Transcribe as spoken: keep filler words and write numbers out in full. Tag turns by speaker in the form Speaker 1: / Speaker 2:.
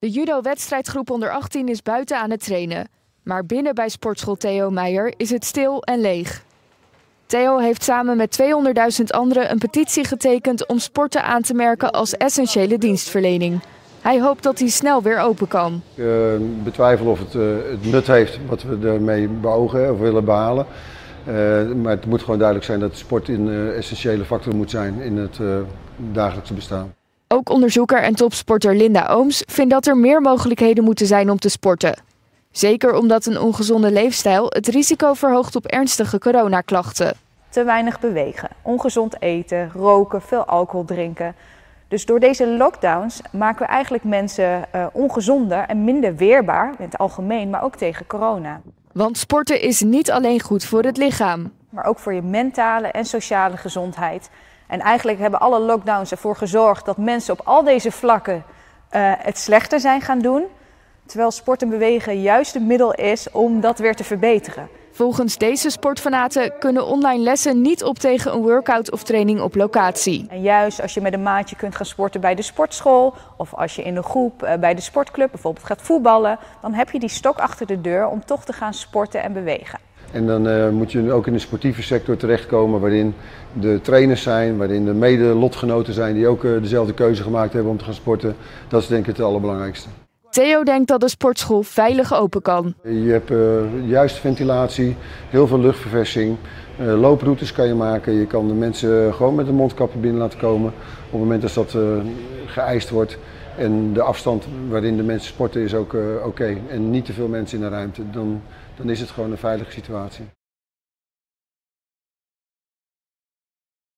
Speaker 1: De judo-wedstrijdgroep onder achttien is buiten aan het trainen. Maar binnen bij sportschool Theo Meijer is het stil en leeg. Theo heeft samen met tweehonderdduizend anderen een petitie getekend om sporten aan te merken als essentiële dienstverlening. Hij hoopt dat hij snel weer open kan.
Speaker 2: Ik uh, betwijfel of het, uh, het nut heeft wat we ermee beogen of willen behalen. Uh, maar het moet gewoon duidelijk zijn dat de sport een uh, essentiële factor moet zijn in het uh, dagelijkse bestaan.
Speaker 1: Ook onderzoeker en topsporter Linda Ooms vindt dat er meer mogelijkheden moeten zijn om te sporten. Zeker omdat een ongezonde leefstijl het risico verhoogt op ernstige coronaklachten.
Speaker 3: Te weinig bewegen, ongezond eten, roken, veel alcohol drinken. Dus door deze lockdowns maken we eigenlijk mensen uh, ongezonder en minder weerbaar in het algemeen, maar ook tegen corona.
Speaker 1: Want sporten is niet alleen goed voor het lichaam.
Speaker 3: Maar ook voor je mentale en sociale gezondheid. En eigenlijk hebben alle lockdowns ervoor gezorgd dat mensen op al deze vlakken uh, het slechter zijn gaan doen. Terwijl sport en bewegen juist een middel is om dat weer te verbeteren.
Speaker 1: Volgens deze sportfanaten kunnen online lessen niet op tegen een workout of training op locatie.
Speaker 3: En juist als je met een maatje kunt gaan sporten bij de sportschool of als je in een groep uh, bij de sportclub bijvoorbeeld gaat voetballen, dan heb je die stok achter de deur om toch te gaan sporten en bewegen.
Speaker 2: En dan uh, moet je ook in de sportieve sector terechtkomen waarin de trainers zijn, waarin de mede-lotgenoten zijn die ook uh, dezelfde keuze gemaakt hebben om te gaan sporten. Dat is denk ik het allerbelangrijkste.
Speaker 1: Theo denkt dat de sportschool veilig open kan.
Speaker 2: Je hebt uh, juiste ventilatie, heel veel luchtverversing, uh, looproutes kan je maken. Je kan de mensen gewoon met een mondkapje binnen laten komen op het moment dat dat uh, geëist wordt. En de afstand waarin de mensen sporten is ook uh, oké. Okay. En niet te veel mensen in de ruimte, dan, dan is het gewoon een veilige situatie.